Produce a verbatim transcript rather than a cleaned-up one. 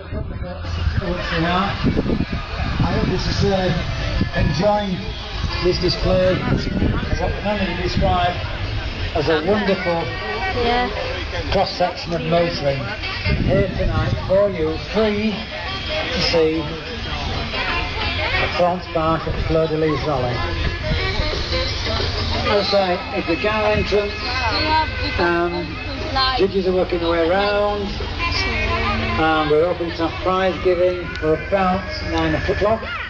I hope this is uh, enjoying this display as what can only be described as a wonderful yeah. cross-section of motoring here tonight for you, free to see at Thornes Park at Fleur de Lis Valley. As I say, it's the car entrance, um, judges are working their way around, and we're open to have prize giving for about nine o'clock.